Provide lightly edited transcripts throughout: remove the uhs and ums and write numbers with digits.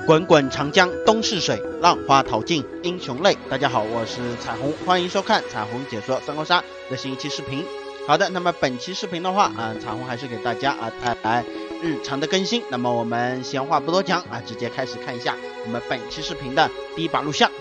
滚滚长江东逝水，浪花淘尽英雄泪。大家好，我是彩虹，欢迎收看彩虹解说三国杀的新一期视频。好的，那么本期视频的话彩虹还是给大家带来日常的更新。那么我们闲话不多讲直接开始看一下我们本期视频的第一把录像。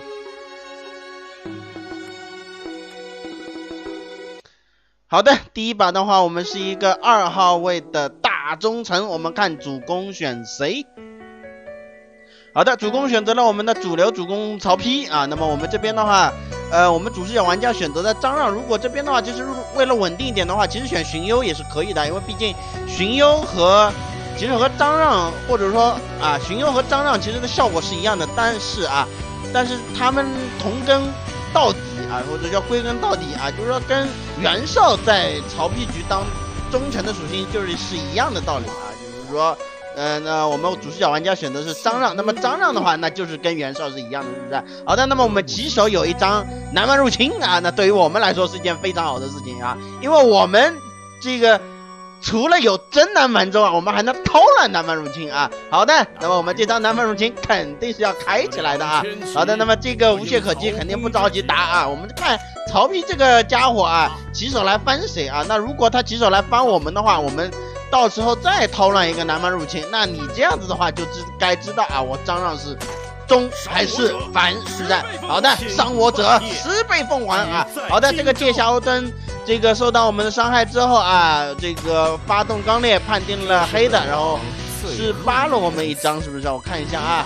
好的，第一把的话，我们是一个2号位的大忠诚，我们看主攻选谁？好的，主攻选择了我们的主流主攻曹丕那么我们这边的话，我们主视角玩家选择的张让。如果这边的话，其实为了稳定一点的话，其实选荀攸也是可以的，因为毕竟荀攸和张让，或者说荀攸和张让其实的效果是一样的，但是他们同根到底或者叫归根到底就是说跟袁绍在曹丕局当忠诚的属性是一样的道理就是说。那我们主视角玩家选择是张让，那么张让的话，那就是跟袁绍是一样的，是不是？好的，那么我们棋手有一张南蛮入侵那对于我们来说是一件非常好的事情因为我们这个除了有真南蛮之外，我们还能偷懒南蛮入侵好的，那么我们这张南蛮入侵肯定是要开起来的好的，那么这个无懈可击，肯定不着急打我们看曹丕这个家伙棋手来翻谁那如果他棋手来翻我们的话，我们到时候再偷懒一个南蛮入侵，那你这样子的话就该知道我张让是忠还是反，是不是？好的，伤我者10倍奉还好的，这个借下欧登这个受到我们的伤害之后这个发动刚烈判定了黑的，然后是扒了我们一张，是不是？我看一下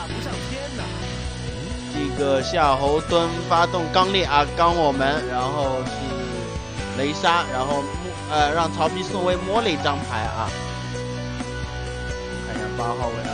这个夏侯惇发动刚烈刚我们，然后是雷杀，然后让曹丕宋威摸了一张牌看一下8号位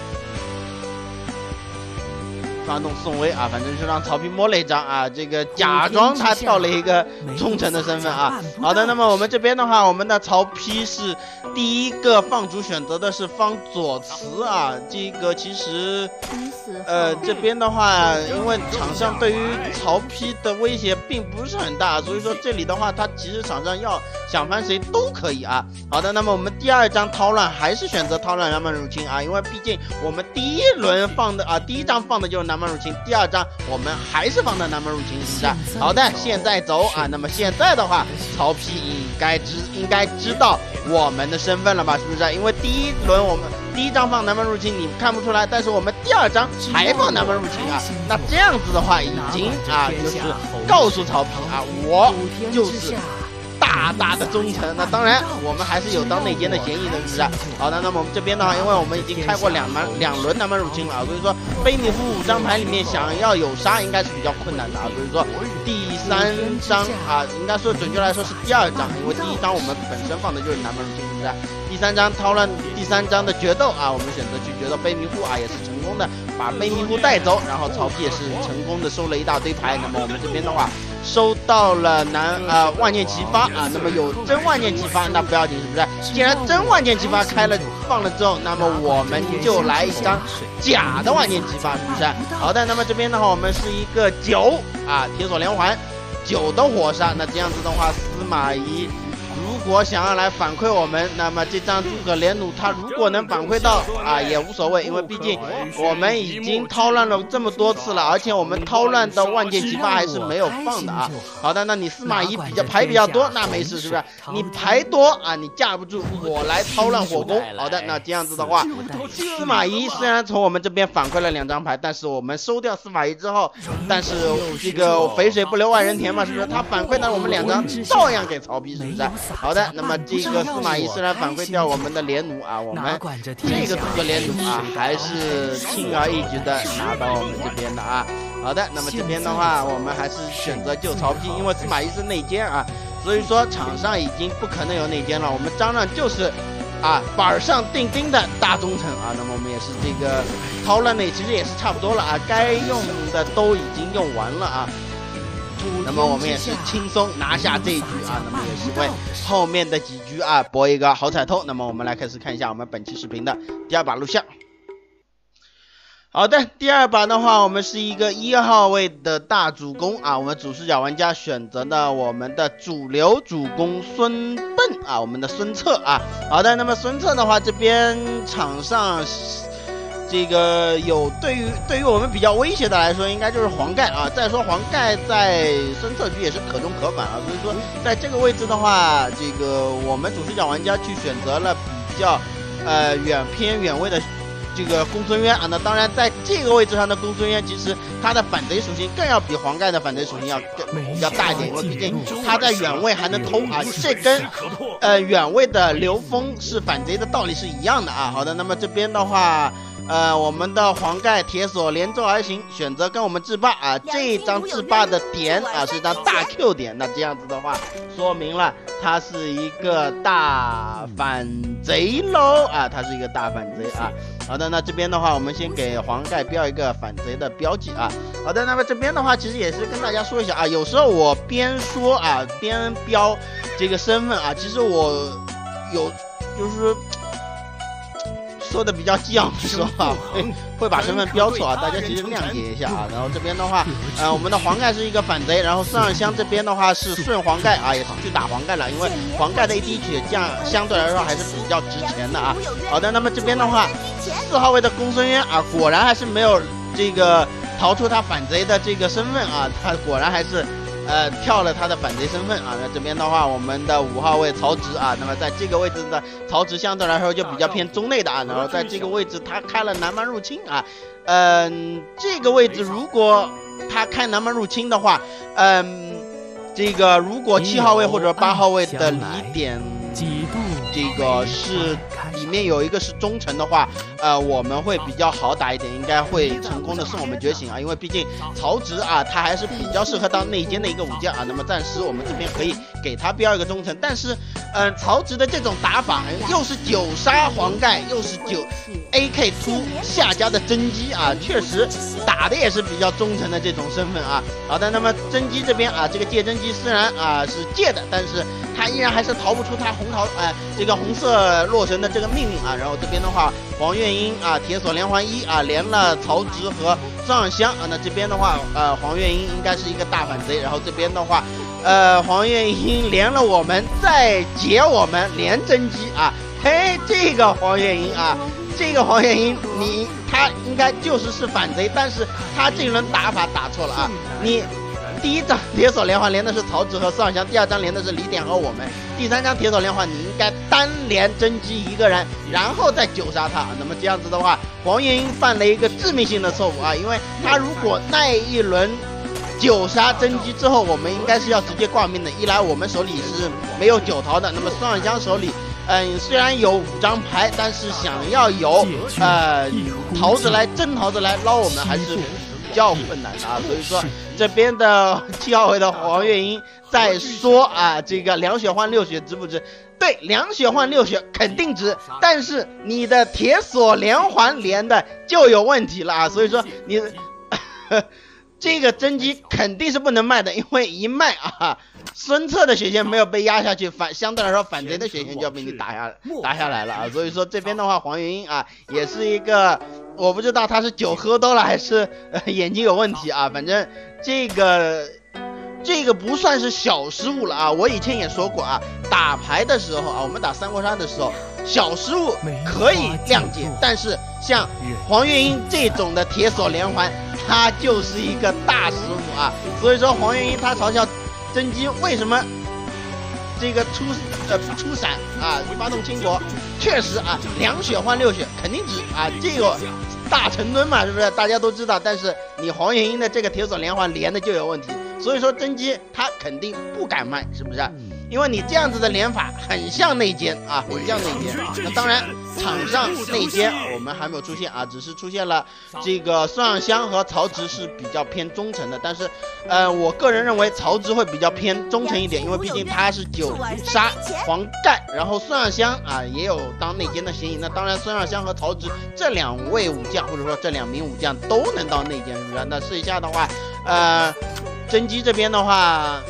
发动宋威反正就让曹丕摸了一张这个假装他跳了一个忠诚的身份好的，那么我们这边的话，我们的曹丕是第一个放逐选择的是方左慈这个其实这边的话，因为场上对于曹丕的威胁并不是很大，所以说这里的话，他其实场上要想翻谁都可以好的，那么我们第二张韬乱还是选择韬乱南蛮入侵因为毕竟我们第一轮放的第一张放的就是南蛮入侵，第二张我们还是放的南蛮入侵，是不是？好的，现在走那么现在的话，曹丕应该知道我们的身份了吧？是不是？因为第一轮我们第一张放南蛮入侵，你看不出来，但是我们第二张还放南蛮入侵那这样子的话，已经就是告诉曹丕我就是大大的忠诚。那当然我们还是有当内奸的嫌疑的，是不是？好的，那么我们这边的话，因为我们已经开过两轮南蛮入侵了所以说卑弥呼5张牌里面想要有杀应该是比较困难的所以说第3张应该说准确来说是第2张，因为第1张我们本身放的就是南蛮入侵，是不是？第3张韬乱，第3张的决斗我们选择去决斗卑弥呼也是成功的把卑弥呼带走，然后曹丕也是成功的收了一大堆牌。那么我们这边的话收到了万箭齐发那么有真万箭齐发那不要紧，是不是？既然真万箭齐发开了放了之后，那么我们就来一张假的万箭齐发，是不是？好的，那么这边的话我们是一个9铁索连环9的火杀，那这样子的话司马懿如果想要来反馈我们，那么这张诸葛连弩他如果能反馈到也无所谓，因为毕竟我们已经韬乱了这么多次了，而且我们韬乱的万箭齐发还是没有放的好的，那你司马懿牌比较多，那没事，是不是？你牌多你架不住我来韬乱火攻。好的，那这样子的话，司马懿虽然从我们这边反馈了2张牌，但是我们收掉司马懿之后，但是这个肥水不流外人田嘛，是不是？他反馈了我们2张照样给曹丕，是不是？好的，那么这个司马懿虽然反馈掉我们的连弩我们这个诸葛连弩还是轻而易举的拿到我们这边的好的，那么这边的话我们还是选择救曹丕，因为司马懿是内奸所以说场上已经不可能有内奸了，我们张让就是板上钉钉的大忠诚那么我们也是这个韬乱内其实也是差不多了该用的都已经用完了那么我们也是轻松拿下这一局那么也是为后面的几局博一个好彩头。那么我们来开始看一下我们本期视频的第2把录像。好的，第2把的话，我们是一个1号位的大主攻我们主视角玩家选择的我们的主流主攻孙臏我们的孙策好的，那么孙策的话，这边场上这个有对于我们比较威胁的来说，应该就是黄盖啊。再说黄盖在孙策局也是可中可返啊，所以说在这个位置的话，这个我们主视角玩家去选择了比较远位的这个公孙渊啊。那当然在这个位置上的公孙渊，其实他的反贼属性更要比黄盖的反贼属性要比较大一点，因为毕竟他在远位还能偷啊，这跟远位的刘封是反贼的道理是一样的啊。好的，那么这边的话。我们的黄盖铁索连舟而行，选择跟我们制霸啊。这一张制霸的点啊是一张大 Q 点，那这样子的话，说明了它是一个大反贼喽啊，它是一个大反贼啊。好的，那这边的话，我们先给黄盖标一个反贼的标记啊。好的，那么这边的话，其实也是跟大家说一下啊，有时候我边说啊边标这个身份啊，其实我就是说的比较激昂的时候啊，会把身份标错啊，大家其实谅解一下啊。然后这边的话，我们的黄盖是一个反贼，然后孙尚香这边的话是顺黄盖啊，也是去打黄盖了，因为黄盖的AD血将相对来说还是比较值钱的啊。好的，那么这边的话，4号位的公孙渊啊，果然还是没有这个逃出他反贼的这个身份啊，他果然还是。跳了他的反贼身份啊，那这边的话，我们的5号位曹植啊，那么在这个位置的曹植相对来说就比较偏中内的啊，然后在这个位置他开了南蛮入侵啊，这个位置如果他开南蛮入侵的话，这个如果7号位或者8号位的离点，这个是里面有一个是忠诚的话，我们会比较好打一点，应该会成功的送我们觉醒啊，因为毕竟曹植啊，他还是比较适合当内奸的一个武将啊。那么暂时我们这边可以给他标一个忠诚，但是曹植的这种打法又是9杀黄盖，又是AK 突下家的甄姬啊，确实打的也是比较忠诚的这种身份啊。好的，那么甄姬这边啊，这个借甄姬虽然啊是借的，但是他依然还是逃不出他这个红色洛神的这个命运啊。然后这边的话，黄月英啊铁索连环1啊连了曹植和孙尚香啊。那这边的话，黄月英应该是一个大反贼。然后这边的话，黄月英连了我们，再解我们连甄姬啊。嘿，这个黄月英啊，这个黄月英他应该是反贼，但是他这轮打法打错了啊。你第一张铁索连环连的是曹植和孙尚香，第2张连的是李典和我们，第3张铁索连环你应该单连甄姬一个人，然后再9杀他。那么这样子的话，黄月英犯了一个致命性的错误啊，因为他如果那一轮9杀甄姬之后，我们应该是要直接挂命的。一来我们手里是没有9桃的，那么孙尚香手里虽然有5张牌，但是想要有真桃子来捞我们还是比较困难的啊。所以说这边的7号位的黄月英在说啊，这个2血换6血值不值？对，2血换6血肯定值，但是你的铁索连环连的就有问题了啊。所以说你这个甄姬肯定是不能卖的，因为一卖啊，孙策的血线没有被压下去，相对来说反贼的血线就要被你打下来了啊。所以说这边的话，黄月英啊也是一个，我不知道他是酒喝多了还是眼睛有问题啊，反正这个不算是小失误了啊。我以前也说过啊，打牌的时候啊，我们打3国杀的时候，小失误可以谅解，但是像黄月英这种的铁索连环，他就是一个大失误啊。所以说黄月英他嘲笑甄姬为什么这个不出闪啊，发动倾国，确实啊，2血换6血肯定值啊，这个大成吨嘛，是不是？大家都知道，但是你黄月英的这个铁索连环连的就有问题，所以说甄姬他肯定不敢卖，是不是？因为你这样子的连法很像内奸啊，很像内奸。那当然，场上内奸我们还没有出现啊，只是出现了这个孙尚香和曹植是比较偏忠诚的，但是我个人认为曹植会比较偏忠诚一点，因为毕竟他是9杀黄盖，然后孙尚香啊也有当内奸的嫌疑。那当然，孙尚香和曹植这2位武将，或者说这2名武将都能当内奸，是不是？那剩下的话，甄姬这边的话。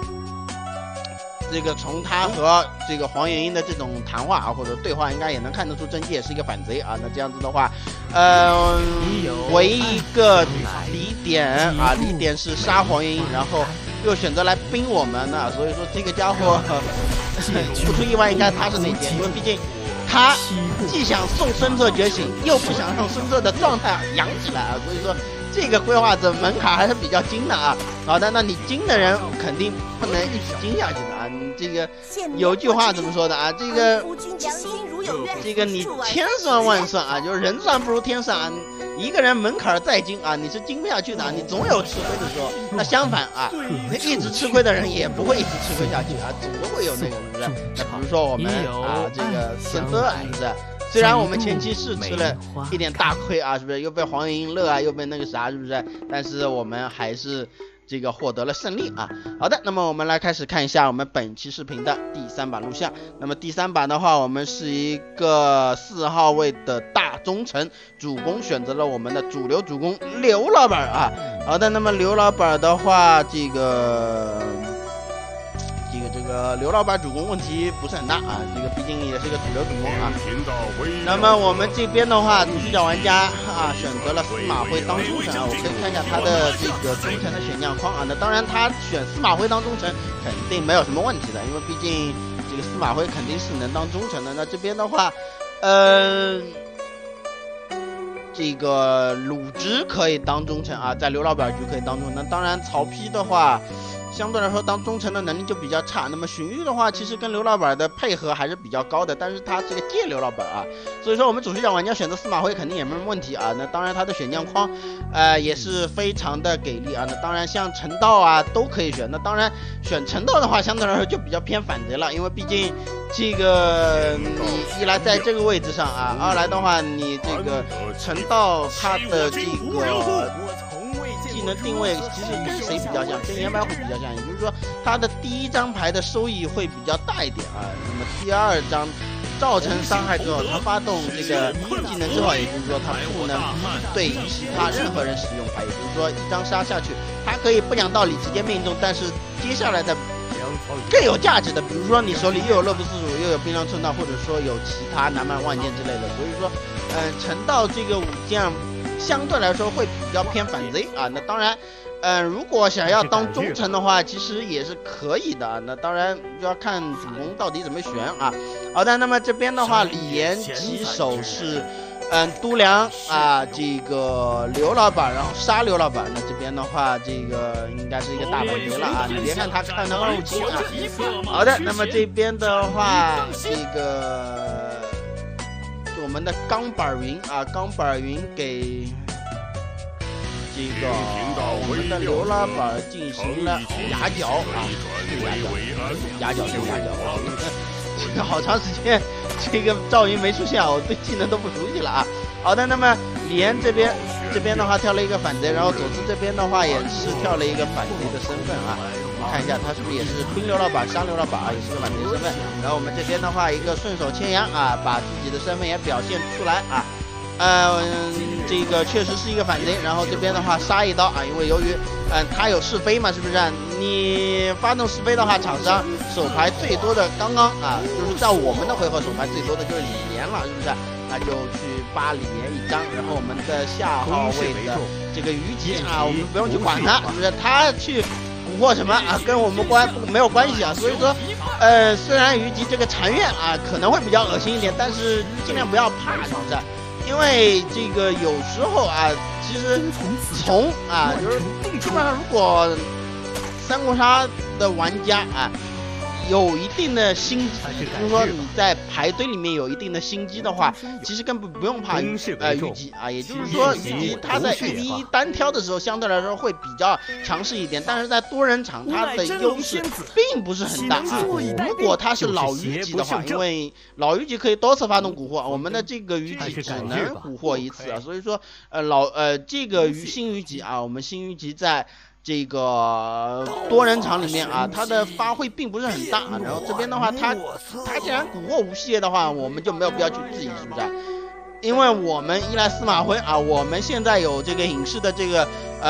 这个从他和这个黄月英的这种谈话啊，或者对话，应该也能看得出甄姬也是一个反贼啊。那这样子的话，唯一一个李典是杀黄月英，然后又选择来兵我们呢，所以说这个家伙不出意外应该他是内奸，因为毕竟他既想送孙策觉醒，又不想让孙策的状态养起来啊，所以说这个规划的门槛还是比较精的啊。好的，那你精的人肯定不能一直精下去的啊。你这个有句话怎么说的啊？这个你千算万算啊，就是人算不如天算啊。一个人门槛再精啊，你是精不下去的啊，你总有吃亏的时候。那相反啊，那一直吃亏的人也不会一直吃亏下去啊，总会有那个，是不是？那比如说我们啊，这个孙策是不是？虽然我们前期是吃了一点大亏啊，是不是？又被黄云乐啊，又被那个啥，是不是？但是我们还是这个获得了胜利啊。好的，那么我们来开始看一下我们本期视频的第3把录像。那么第3把的话，我们是一个4号位的大忠诚，主攻选择了我们的主流主攻刘老板啊。好的，那么刘老板的话，这个刘老板主攻问题不是很大啊，这个毕竟也是个主流主攻啊。那么我们这边的话，主视角玩家啊选择了司马徽当忠臣啊，我可以看一下他的这个忠臣的选将框啊。那当然他选司马徽当忠臣肯定没有什么问题的，因为毕竟这个司马徽肯定是能当忠臣的。那这边的话，这个鲁直可以当忠臣啊，在刘老板局可以当忠臣。那当然曹丕的话，相对来说当忠臣的能力就比较差。那么荀彧的话，其实跟刘老板的配合还是比较高的，但是他是个借刘老板啊，所以说我们主视角玩家选择司马徽肯定也没什么问题啊。那当然他的选将框也是非常的给力啊。那当然像陈道啊都可以选。那当然选陈道的话，相对来说就比较偏反贼了，因为毕竟这个你一来在这个位置上啊，二来的话你这个陈道他的这个技能定位其实跟谁比较像？跟颜白虎比较像，也就是说他的第1张牌的收益会比较大一点啊。那么第2张造成伤害之后，他发动这个技能之后，也就是说他不能对其他任何人使用牌，也就是说1张杀下去，他可以不讲道理直接命中，但是接下来的更有价值的，比如说你手里又有乐不思蜀，又有冰凉春道，或者说有其他南蛮万剑之类的，所以说陈道这个武将相对来说会比较偏反贼啊。那当然如果想要当忠臣的话，其实也是可以的。那当然就要看主公到底怎么选啊。好的，那么这边的话，李严起手是都梁啊，这个刘老板，然后杀刘老板。那这边的话，这个应该是一个大反贼了啊！你别看他看的257啊。好的，那么这边的话，这个我们的钢板云啊，钢板云给这个我们的刘老板进行了牙角啊，牙角，这个好长时间这个赵云没出现啊，我对技能都不熟悉了啊。好的，那么李严这边的话跳了一个反贼，然后左慈这边的话也是跳了一个反贼的身份啊。我们看一下他是不是也是冰刘老板杀刘老板啊，也是个反贼身份。然后我们这边的话一个顺手牵羊啊，把自己的身份也表现出来啊。这个确实是一个反贼，然后这边的话杀一刀啊，因为由于他有是非嘛，是不是？你发动是非的话，场上手牌最多的刚刚啊，就是在我们的回合手牌最多的就是李严了，是不是？那就去扒李严1张，然后我们的下号位的这个虞姬啊，我们不用去管他，是不是？他去蛊惑什么啊，跟我们没有关系啊。所以说，虽然虞姬这个残月啊可能会比较恶心一点，但是尽量不要怕，是不是？因为这个有时候啊，其实从啊，就是基本上如果三国杀的玩家啊有一定的心机，就是说你在排队里面有一定的心机的话，其实根本不用怕虞姬啊。也就是说，虞姬他在1v1单挑的时候相对来说会比较强势一点，但是在多人场他的优势并不是很大啊。如果他是老虞姬的话，因为老虞姬可以多次发动蛊惑，我们的这个虞姬只能蛊惑1次啊。所以说，这个新虞姬啊，我们新虞姬在这个多人场里面啊，它的发挥并不是很大。然后这边的话，它既然蛊惑无系列的话，我们就没有必要去质疑，是不是？因为我们一来司马徽啊，我们现在有这个隐士的这个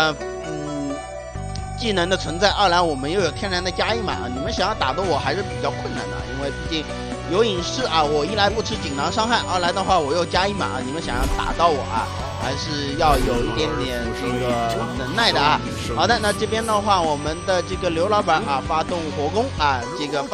技能的存在，二来我们又有天然的加1码，你们想要打的我还是比较困难的，因为毕竟有隐士啊，我一来不吃锦囊伤害，二来的话我又加1码，你们想要打到我啊，还是要有一点点这个能耐的啊。好的，那这边的话，我们的这个刘老板啊，发动火攻啊，这个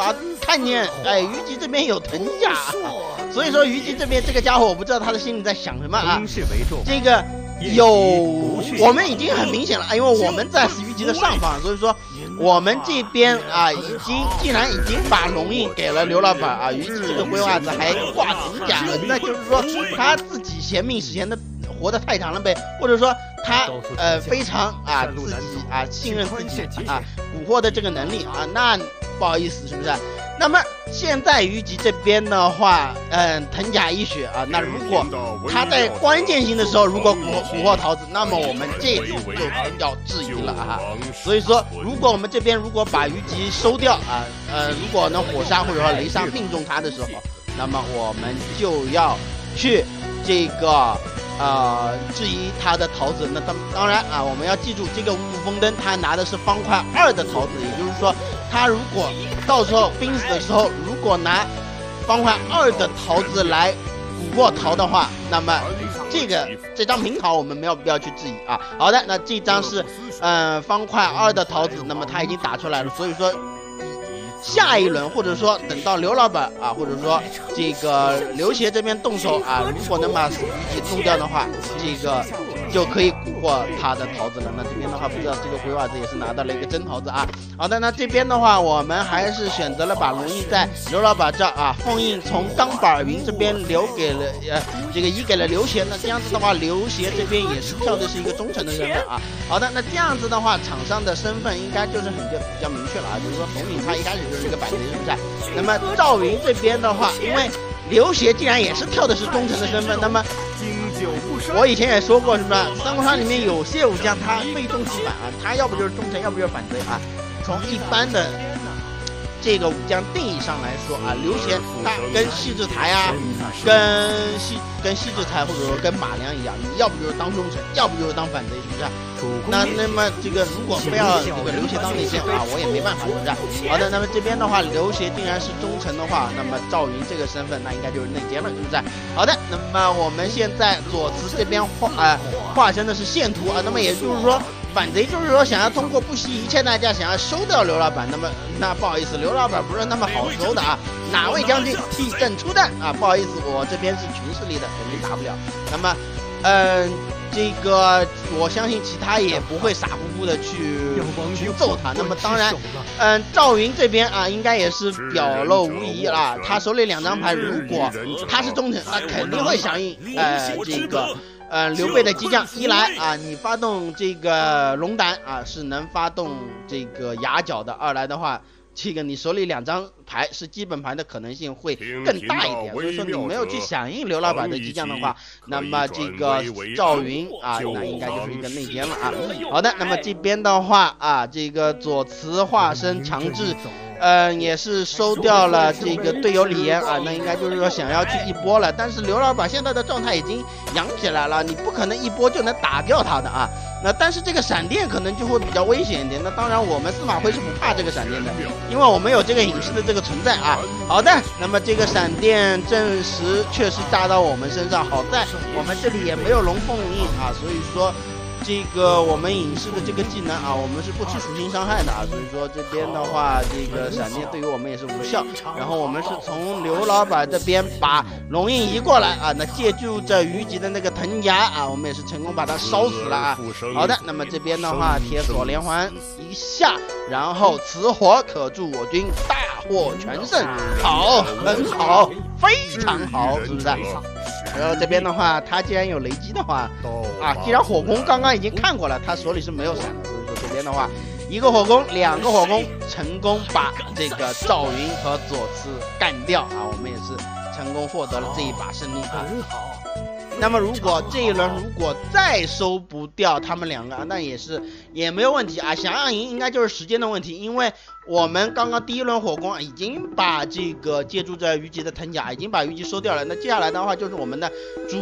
看见虞姬这边有藤甲，所以说虞姬这边这个家伙我不知道他的心里在想什么啊。这个我们已经很明显了，因为我们在虞姬的上方，所以说我们这边既然已经把龙印给了刘老板啊，虞姬这个龟娃子还挂藤甲了，那就是说他自己嫌命使然的活得太长了呗，或者说他非常自己信任自己蛊惑的这个能力啊，那不好意思是不是？那么现在虞姬这边的话，藤甲一血啊，那如果他在关键性的时候如果蛊惑桃子，那么我们这种就真要质疑了啊。所以说，如果我们这边如果把虞姬收掉如果能火杀或者说雷杀命中他的时候，那么我们就要去这个质疑他的桃子。那当然我们要记住这个五谷丰登他拿的是方块2的桃子，也就是说他如果到时候濒死的时候如果拿方块2的桃子来蛊惑桃的话，那么这张平桃我们没有必要去质疑啊。好的，那这张是方块2的桃子，那么他已经打出来了，所以说下一轮或者说等到刘老板或者说这个刘协这边动手如果能把虞姬弄掉的话，这个就可以蛊惑他的桃子了。那这边的话不知道这个龟娃子也是拿到了一个真桃子好的，那这边的话我们还是选择了把龙印在刘老板这封印从当板云这边留给了移给了刘协。那这样子的话刘协这边也是跳的是一个忠诚的身份好的，那这样子的话场上的身份应该就是比较明确了就是说红影他一开始就是一个反贼，是不是？那么赵云这边的话，因为刘协既然也是跳的是忠诚的身份，那么我以前也说过，是不是？三国杀里面有些武将他非忠即反他要不就是忠诚，要不就是反贼从一般的这个武将定义上来说刘协他跟戏志才跟戏志才或者说跟马良一样，你要不就是当忠诚，要不就是当反贼，是不是？那么这个如果非要这个刘协当内奸我也没办法，是不是？好的，那么这边的话刘协竟然是忠诚的话，那么赵云这个身份那应该就是内奸了，是不是？好的，那么我们现在左慈这边化身的是线图那么也就是说反贼就是说想要通过不惜一切代价想要收掉刘老板，那不好意思，刘老板不是那么好收的哪位将军替朕出战不好意思，我这边是群势力的，肯定打不了。那么这个我相信其他也不会傻乎乎的去揍他。那么当然赵云这边应该也是表露无遗了，他手里2张牌如果他是忠诚，那肯定会响应这个刘备的激将。一来你发动这个龙胆是能发动这个牙角的，二来的话这个你手里2张牌是基本盘的可能性会更大一点，所以说你没有去响应刘老板的激将的话，那么这个赵云那应该就是一个内奸了好的，那么这边的话这个左慈化身强制也是收掉了这个队友李岩那应该就是说想要去一波了，但是刘老板现在的状态已经养起来了，你不可能一波就能打掉他的那但是这个闪电可能就会比较危险一点。那当然我们司马徽是不怕这个闪电的，因为我们有这个隐士的这个存在好的，那么这个闪电证实确实炸到我们身上，好在我们这里也没有龙凤印所以说这个我们隐士的这个技能我们是不吃属性伤害的所以说这边的话这个闪电对于我们也是无效。然后我们是从刘老板这边把龙印移过来那借助着虞姬的那个藤甲我们也是成功把它烧死了好的，那么这边的话铁锁连环一下，然后此火可助我军大获全胜，好，很好，非常好，是不是？然后这边的话他既然有雷击的话既然火攻刚刚已经看过了，他手里是没有闪的，所以说这边的话1个火攻2个火攻成功把这个赵云和左慈干掉我们也是成功获得了这一把胜利很好。那么如果这一轮如果再收不掉他们2个那也没有问题想要赢应该就是时间的问题，因为我们刚刚第一轮火攻已经把这个借助着虞姬的藤甲已经把虞姬收掉了，那接下来的话就是我们的主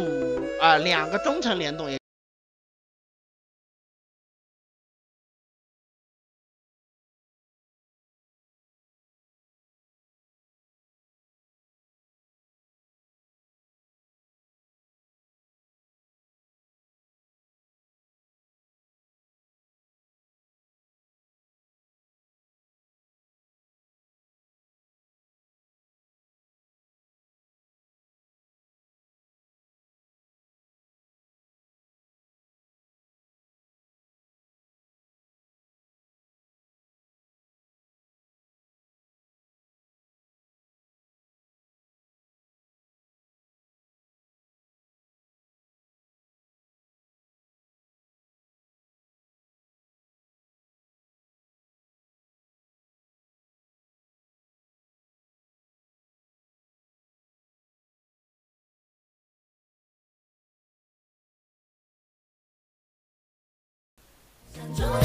2个忠诚联动中